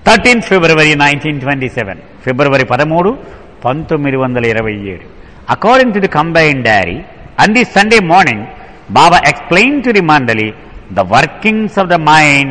13th February 1927, February 13, 1927. According to the combined diary, on this Sunday morning, Baba explained to the Mandali the workings of the mind,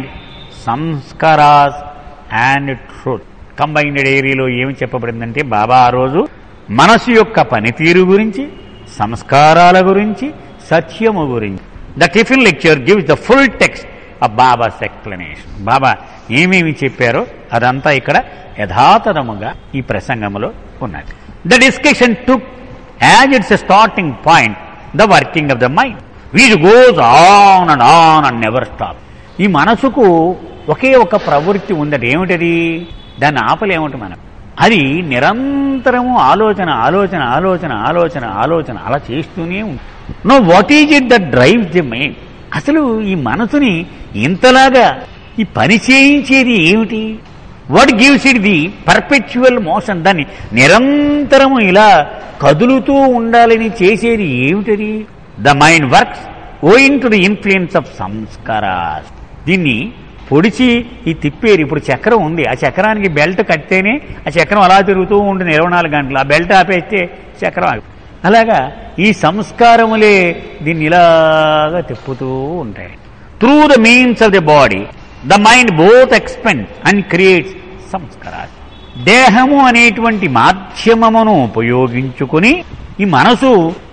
samskaras and truth. Combined డైరీలో ఏమి చెప్పబడిందంటే బాబా ఆ రోజు మనసు యొక్క పనితీరు గురించి, సంస్కారాల గురించి, సత్యము గురించి. The tiffin lecture gives the full text of Baba's explanation. Baba ఏమేమి చెప్పారో అదంతా ఇక్కడ యథాతథముగా ఈ ప్రసంగంలో ఉన్నది. The discussion took as its a starting point the working of the mind which goes on and never stop. ఈ మనసుకు ఒకే ఒక ప్రవృత్తి ఉందట. ఏమిటది? దాన్ని ఆపలేముంట మనం. అది నిరంతరము ఆలోచన ఆలోచన ఆలోచన ఆలోచన ఆలోచన అలా చేస్తూనే ఉంటుంది. No what is it that drives the mind? అసలు ఈ మనసుని ఇంతలాగా ఈ పని చేయించేది ఏమిటి? What gives it the perpetual motion? దాన్ని నిరంతరము ఇలా కదులుతూ ఉండాలని చేసేది ఏమిటది? The mind works owing to the influence of samskaras. దీన్ని పొడిచి ఈ తిప్పేరు. ఇప్పుడు చక్రం ఉంది, ఆ చక్రానికి బెల్ట్ కడితేనే ఆ చక్రం అలా తిరుగుతూ ఉంటుంది 24 గంటలు. ఆ బెల్ట్ ఆపేస్తే చక్రం ఆగు. అలాగా ఈ సంస్కారములే దీన్ని ఇలాగా తిప్పుతూ ఉంటాయి. Through the means of the body the mind both expend and creates సంస్కారాలు. దేహము అనేటువంటి మాధ్యమమును ఉపయోగించుకుని ఈ మనసు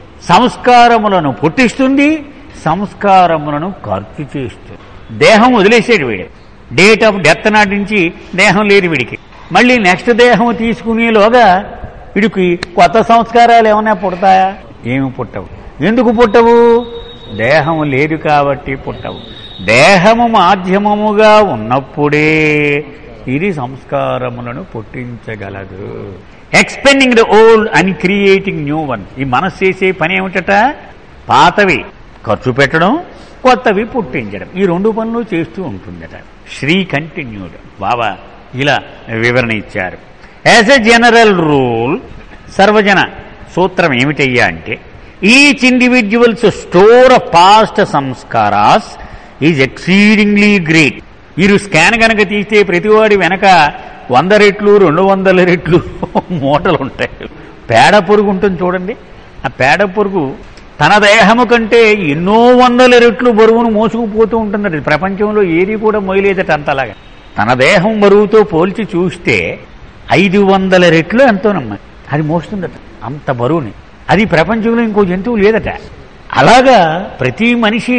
సంస్కారములను పుట్టిస్తుంది, సంస్కారములను ఖర్చు చేస్తుంది. దేహం వదిలేసాడు వీడు. డేట్ ఆఫ్ డెత్ నాటి నుంచి దేహం లేదు వీడికి. మళ్ళీ నెక్స్ట్ దేహం తీసుకునేలోగా వీడికి కొత్త సంస్కారాలు ఏమైనా పుడతాయా? ఏమి పుట్టవు. ఎందుకు పుట్టవు? దేహం లేదు కాబట్టి పుట్టవు. దేహము మాధ్యమముగా ఉన్నప్పుడే ఇది సంస్కారములను పుట్టించగలదు. Expending the old and creating new one. ఈ మనసు చేసే పని ఏమిటట? పాతవి ఖర్చు పెట్టడం, కొత్తవి పుట్టించడం. ఈ 2 పనులు చేస్తూ ఉంటుందట. శ్రీ కంటిన్యూడ్. బాబా ఇలా వివరణ ఇచ్చారు. యాజ్ ఎ జనరల్ రూల్, సర్వజన సూత్రం ఏమిటయ్యా అంటే, each individuals store of past samskaras is exceedingly great. మీరు స్కాన్ కనుక తీస్తే ప్రతివాడి వెనక 100 రెట్లు 200 రెట్లు మూటలు ఉంటాయి. పేడ పురుగు ఉంటుంది చూడండి. ఆ పేడ పురుగు తన దేహము కంటే ఎన్నో 100 రెట్లు బరువును మోసుకుపోతూ ఉంటుందట. ప్రపంచంలో ఏది కూడా మొయలేదట అంతలాగా. తన దేహం బరువుతో పోల్చి చూస్తే 500 రెట్లు ఎంతోనమ్మా అది మోస్తుందట, అంత బరువుని. అది ప్రపంచంలో ఇంకో జంతువు లేదట. అలాగా ప్రతి మనిషి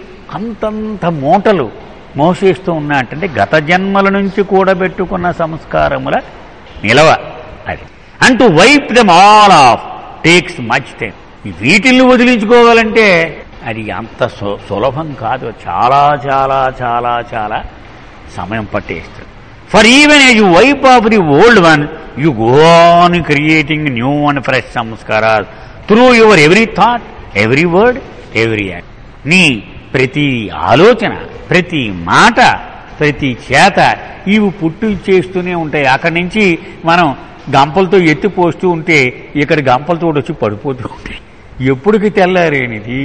అంతంత మూటలు మోసేస్తూ ఉన్నట్టంటే గత జన్మల నుంచి కూడబెట్టుకున్న సంస్కారముల నిలవ అది. And to wipe them all off takes much time. వీటిల్ని వదిలించుకోవాలంటే అది అంత సులభం కాదు. చాలా చాలా చాలా చాలా సమయం పట్టేస్తుంది. For even as you wipe off the old one you go on creating new and fresh సంస్కారాలు through your every thought, every word, every act. నీ ప్రతి ఆలోచన, ప్రతి మాట, ప్రతి చేత ఇవి పుట్టు చేస్తూనే ఉంటాయి. అక్కడి నుంచి మనం గంపలతో ఎత్తిపోస్తూ ఉంటే ఇక్కడ గంపలతో వచ్చి పడిపోతూ ఉంటాయి. ఎప్పుడుకి తెల్లారేనిది?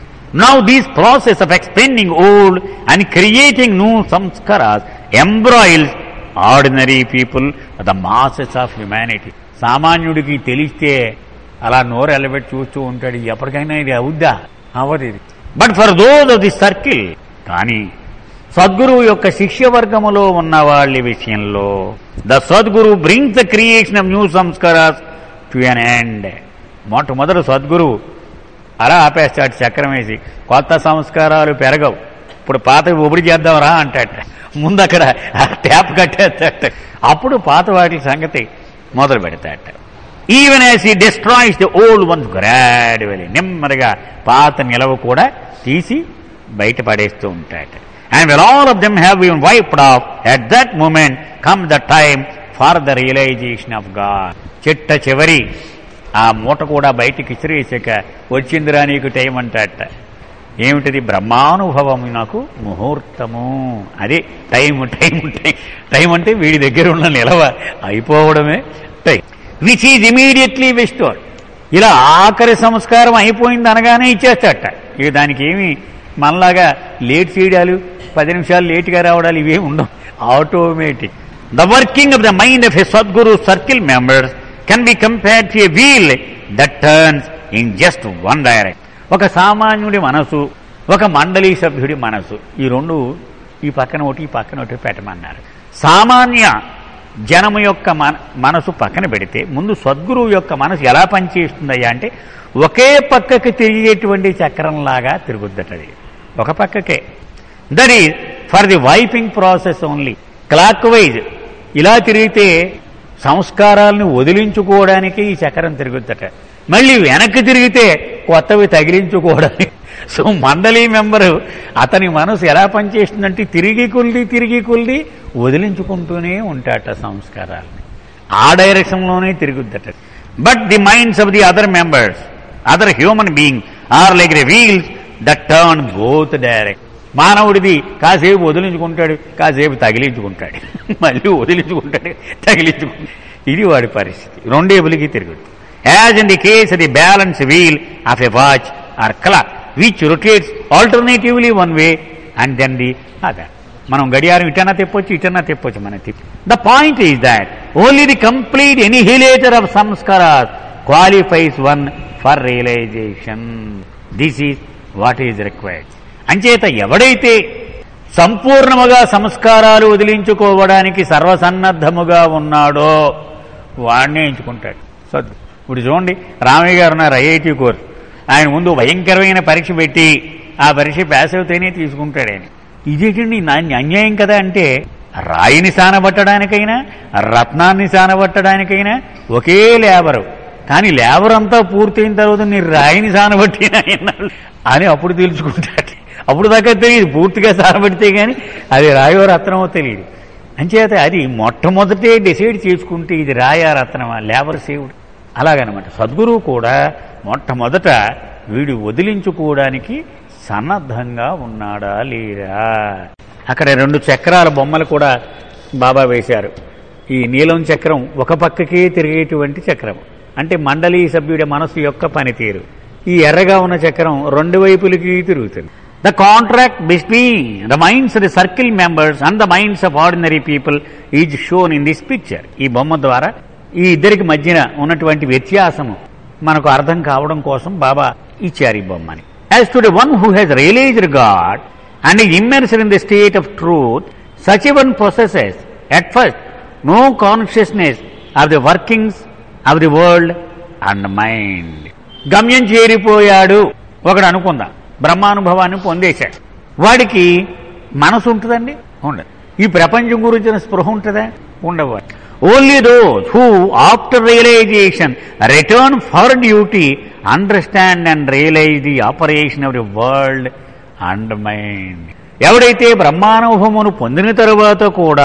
Now these process of expending old and creating new samskaras embroils ordinary people the masses of humanity. సామాన్యుడికి తెలిస్తే అలా నోరు ఎల్లబెట్టి చూస్తూ ఉంటాడు. ఎప్పటికైనా ఇది అవుద్దా? అవ్వదు ఇది. But for those of the circle, కానీ సద్గురువు యొక్క శిష్యవర్గములో ఉన్న వాళ్ళ విషయంలో the Sadguru brings the creation of new samskaras to an end. మొట్టమొదటి సద్గురువు అలా ఆపేస్తాడు చక్రం వేసి. కొత్త సంస్కారాలు పెరగవు. ఇప్పుడు పాతవి ఒబడి చేద్దాం రా అంటాట. ముందు అక్కడ ట్యాప్ కట్టేస్తాట. అప్పుడు పాత వాటి సంగతి మొదలు పెడతాట. Even as he destroys the old ones gradually. నెమ్మదిగా పాత నిలవ కూడా తీసి బయట పడేస్తూ ఉంటాట. And when all of them have been wiped off, at that moment comes the time for the realization of God. చిట్ట చివరి ఆ మూట కూడా బయటికి ఇసిరేసాక వచ్చిందిరా నీకు టైం అంటాట. ఏమిటిది? బ్రహ్మానుభవము నాకు ముహూర్తము. అదే టైం. టైం టైం టైం అంటే వీడి దగ్గర ఉన్న నిలవ అయిపోవడమే time. Which is immediately bestowed. ఇలా ఆఖరి సంస్కారం అయిపోయింది అనగానే ఇచ్చేస్తాట. ఇక దానికి ఏమి మనలాగా లేట్ చేయడాలు, 10 నిమిషాలు లేటుగా రావడాలు ఇవేమి ఉండవు. Automatic. The working of the mind of a Sadguru circle members can be compared to a wheel that turns in just one direction. ఒక సామాన్యుడి మనసు, ఒక మండలి సభ్యుడి మనసు, ఈ రెండు ఈ పక్కన ఒకటి ఈ పక్కన ఒకటి పెట్టమన్నారు. సామాన్య జనము యొక్క మనసు పక్కన పెడితే ముందు సద్గురువు యొక్క మనసు ఎలా పనిచేస్తుందయ్యా అంటే ఒకే పక్కకి తిరిగేటువంటి చక్రంలాగా తిరుగుద్దటది, ఒక పక్కకే. That is for the wiping process only. Clockwise ఇలా తిరిగితే సంస్కారాలను వదిలించుకోవడానికి ఈ చక్రం తిరుగుద్దట. మళ్ళీ వెనక్కి తిరిగితే కొత్తవి తగిలించుకోవడానికి. సో మండలి మెంబరు అతని మనసు ఎలా పనిచేస్తుందంటే తిరిగి కొలిది వదిలించుకుంటూనే ఉంటాట సంస్కారాలని, ఆ డైరెక్షన్లోనే తిరుగుద్దట. But the minds of the other members, other human being are like the wheels that turn both direct. మానవుడిది కాసేపు వదిలించుకుంటాడు, కాసేపు తగిలించుకుంటాడు, మళ్ళీ వదిలించుకుంటాడు, తగిలించుకుంటాడు. ఇది వాడి పరిస్థితి, రెండేపులకి తిరుగుతుంది. As in the case the balance wheel of a watch or clock which rotates alternatively one way and then the other. మనం గడియారం ఇటన్నా తెప్పొచ్చు మన తిప్పి. The point is that only the complete annihilator of samskaras qualifies one for realisation. This is what is required. అంచేత ఎవడైతే సంపూర్ణముగా సంస్కారాలు వదిలించుకోవడానికి సర్వసన్నద్ధముగా ఉన్నాడో వాడినే ఎంచుకుంటాడు. ఇప్పుడు చూడండి, రామయ్య గారు ఉన్నారు, ఐఐటి కోర్సు. ఆయన ముందు భయంకరమైన పరీక్ష పెట్టి ఆ పరీక్ష పాస్ అవుతేనే తీసుకుంటాడు ఆయన. ఇదేంటండి అన్యాయం కదా అంటే, రాయిని సానబట్టడానికైనా రత్నాన్ని సానబట్టడానికైనా ఒకే లేబరు, కానీ లేబర్ అంతా పూర్తయిన తర్వాత నీ రాయిని సానబట్టినా అని అప్పుడు తెలుసుకుంటాడు. అప్పుడు దాకా తెలియదు, పూర్తిగా సానబడితే కానీ అది రాయో రత్నమో తెలియదు. అంచేత అది మొట్టమొదటే డిసైడ్ చేసుకుంటే ఇది రాయా రత్నమా, లేబర్ సేవుడు. అలాగనమాట సద్గురువు కూడా మొట్టమొదట వీడు వదిలించుకోవడానికి సన్నద్ధంగా ఉన్నాడా లేరా. అక్కడ 2 చక్రాల బొమ్మలు కూడా బాబా వేశారు. ఈ నీలం చక్రం ఒక పక్కకే తిరిగేటువంటి చక్రం, అంటే మండలి సభ్యుడి మనసు యొక్క పనితీరు. ఈ ఎర్రగా ఉన్న చక్రం 2 వైపులకి తిరుగుతుంది. The contract between the minds of the circle members and the minds of ordinary people is shown in this picture. ఈ బొమ్మ ద్వారా ఈ ఇద్దరికి మధ్యన ఉన్నటువంటి వ్యత్యాసము మనకు అర్థం కావడం కోసం బాబా ఇచ్చారు ఈ బొమ్మని. As to the one who has realised God and is immersed in the state of truth, such a one possesses at first no consciousness of the workings of the world and mind. గమ్యం చేరిపోయాడు ఒకడు అనుకుందాం, బ్రహ్మానుభవాన్ని పొందేశాడు. వాడికి మనసు ఉంటుందండి? ఉండదు. ఈ ప్రపంచం గురించిన స్పృహ ఉంటుందా? ఉండవు. Only those who after realisation return for duty understand and realise the operation of the world and mind. ఎవడైతే బ్రహ్మానుభవమును పొందిన తరువాత కూడా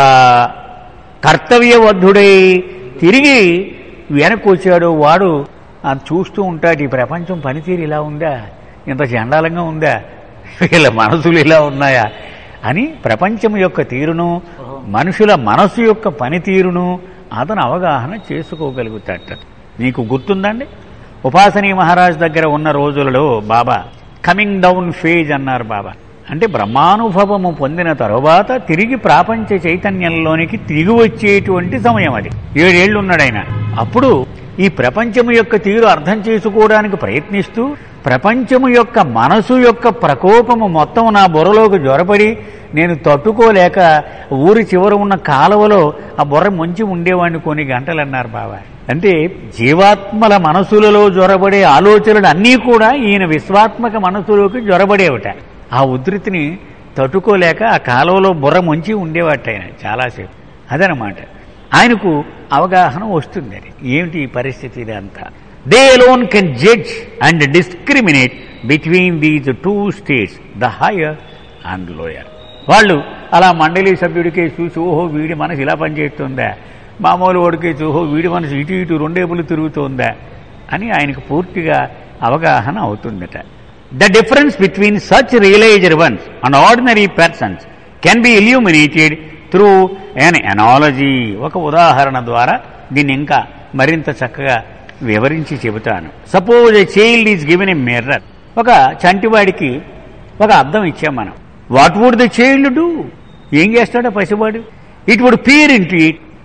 కర్తవ్యబద్ధుడై తిరిగి వెనక్కి వచ్చాడో వాడు చూస్తూ ఉంటాడు, ఈ ప్రపంచం పనితీరు ఇలా ఉందా, ఇంత చండాలంగా ఉందా, వీళ్ళ మనసులు ఇలా ఉన్నాయా అని ప్రపంచం యొక్క తీరును, మనుషుల మనసు యొక్క పనితీరును అతను అవగాహన చేసుకోగలుగుతాడట. నీకు గుర్తుందండి, ఉపాసనీ మహారాజ్ దగ్గర ఉన్న రోజులలో బాబా కమింగ్ డౌన్ ఫేజ్ అన్నారు బాబా. అంటే బ్రహ్మానుభవము పొందిన తరువాత తిరిగి ప్రాపంచ చైతన్యంలోనికి తిరిగి వచ్చేటువంటి సమయం అది. 7 ఏళ్ళు ఉన్నాడు ఆయన. అప్పుడు ఈ ప్రపంచము యొక్క తీరు అర్థం చేసుకోవడానికి ప్రయత్నిస్తూ ప్రపంచము యొక్క మనసు యొక్క ప్రకోపము మొత్తం నా బుర్రలోకి జ్వరపడి నేను తట్టుకోలేక ఊరి చివర ఉన్న కాలువలో ఆ బుర్ర ముంచి ఉండేవాడిని కొన్ని గంటలు అన్నారు బాబా. అంటే జీవాత్మల మనసులలో జ్వరబడే ఆలోచనలు అన్నీ కూడా ఈయన విశ్వాత్మక మనసులోకి జ్వరబడేవట. ఆ ఉధృతిని తట్టుకోలేక ఆ కాలువలో బుర్ర ముంచి ఉండేవాట ఆయన చాలాసేపు. అదనమాట ఆయనకు అవగాహన వస్తుంది. అది ఏమిటి ఈ పరిస్థితి ఇదంతా. They alone can judge and discriminate between these 2 states, the higher and lower. వాళ్ళు అలా మండలి సభ్యుడికే చూసి ఓహో వీడి మనసు ఇలా పనిచేస్తుందా, మామూలు వాడికే ఓహో వీడి మనసు ఇటు ఇటు 2 వైపులు తిరుగుతుందా అని ఆయనకు పూర్తిగా అవగాహన అవుతుందట. The difference between such realised ones and ordinary persons can be illuminated through an analogy. ఒక ఉదాహరణ ద్వారా దీన్ని ఇంకా మరింత చక్కగా వివరించి చెబుతాను. Suppose a child is given a mirror. ఒక చంటివాడికి ఒక అద్దం ఇచ్చాం మనం. What would the child do? ఏం చేస్తాడో పసివాడు? It would peer into it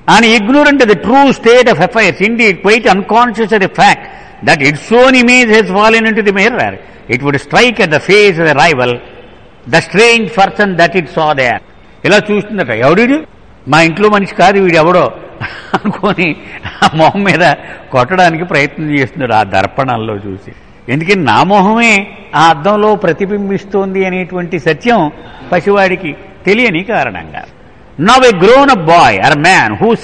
and ignorant of the true state of affairs, indeed quite unconscious of the fact that its own image has fallen into the mirror, it would strike at the face of the rival, the strange person that it saw there. ఇలా చూస్తుందట, ఎవడు మా ఇంట్లో మనిషి కాదు వీడు ఎవడో అనుకొని ఆ మొహం మీద కొట్టడానికి ప్రయత్నం చేస్తున్నాడు ఆ దర్పణంలో చూసి. ఎందుకని నా మొహమే ఆ అద్దంలో ప్రతిబింబిస్తోంది అనేటువంటి సత్యం పసివాడికి తెలియని కారణంగా. Now a grown-up boy or man whose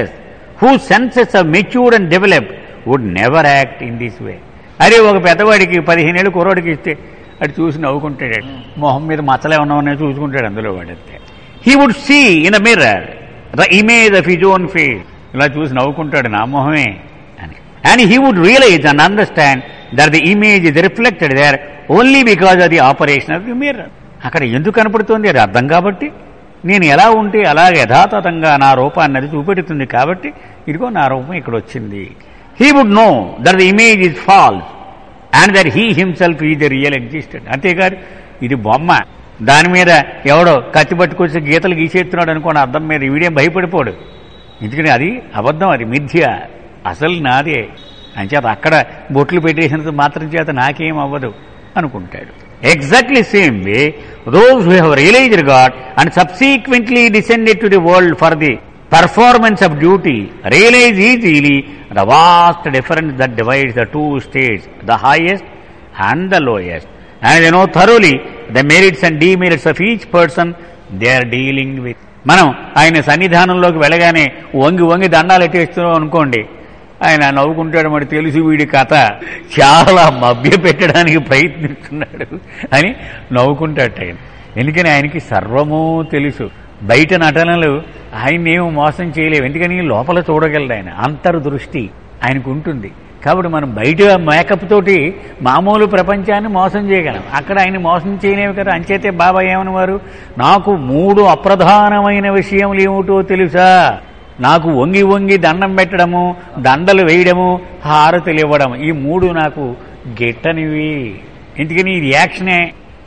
senses are matured and developed would never act in this way. అరే ఒక పెద్దవాడికి 15 ఏళ్ళు కుర్రోడికి ఇస్తే అటు చూసి నవ్వుకుంటాడు, మొహం మీద మచ్చలు ఏమన్నా ఉన్నాయో చూసుకుంటాడు అందులో వాడితే. He would see in a mirror the image of his own face. ఇలా చూసి నవ్వుకుంటాడు నా మొహమే అని. And he would realize and understand that the image is reflected there only because of the operation of the mirror. అక్కడ ఎందుకు కనపడుతోంది? అది అర్థం కాబట్టి, నేను ఎలా ఉంటే అలాగే యథాతథంగా నా రూపాన్ని అది చూపెడుతుంది కాబట్టి ఇదిగో నా రూపం ఇక్కడ వచ్చింది. He would know that the image is false and that he himself is the real existence. అంతేకాదు ఇది బొమ్మ, దాని మీద ఎవడో కత్తి పట్టుకొచ్చి గీతలు గీసేస్తున్నాడు అనుకోండి అద్దం మీద, వీడేం భయపడిపోడు. ఎందుకని అది అబద్ధం, అది మిథ్య, అసలు నాదే. అంచేత అక్కడ బొట్లు పెట్టేసినంత మాత్రం చేత నాకేం అవ్వదు అనుకుంటాడు. Exactly same way, those who have realized God and subsequently descended to the world for the performance of duty realize easily the vast difference that divides the two states, the highest and the lowest, and they know thoroughly the merits and demerits of each person they are dealing with. మనం ఆయన సన్నిధానంలోకి వెళ్ళగానే వంగి వంగి దండాలు ఎట్టేస్తున్నాం అనుకోండి, ఆయన నవ్వుకుంటాడు, మరి తెలుసు వీడి కథ చాలా మభ్య పెట్టడానికి ప్రయత్నిస్తున్నాడు అని నవ్వుకుంటాడు ఆయన. ఎందుకని ఆయనకి సర్వమూ తెలుసు. బయట నటనలు ఆయన్నేమో మోసం చేయలేవు, ఎందుకని లోపల చూడగలడు ఆయన, అంతర్దృష్టి ఆయనకు ఉంటుంది. కాబట్టి మనం బయట మేకప్ తోటి మామూలు ప్రపంచాన్ని మోసం చేయగలం, అక్కడ ఆయన మోసం చేయలేవు కదా. అంచేతే బాబా ఏమని వారు, నాకు 3 అప్రధానమైన విషయములు ఏమిటో తెలుసా, నాకు వంగి వంగి దండం పెట్టడము, దండలు వేయడము, హారతులు ఇవ్వడం, ఈ 3 నాకు గిట్టనివి. ఎందుకని ఈ రియాక్షనే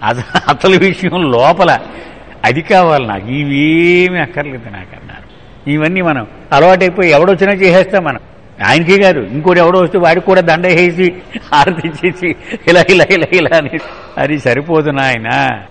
అసలు విషయం లోపల అది కావాలి నాకు, ఇవేమీ అక్కర్లేదు నాకు అన్నారు. ఇవన్నీ మనం అలవాటైపోయి ఎవడొచ్చినా చేసేస్తాం మనం. ఆయనకే కాదు, ఇంకోటి ఎవడో వస్తే వాడికి కూడా దండ వేసి హారతి ఇచ్చేసి ఇలా ఇలా ఇలా ఇలా అని అది సరిపోదు నాయన.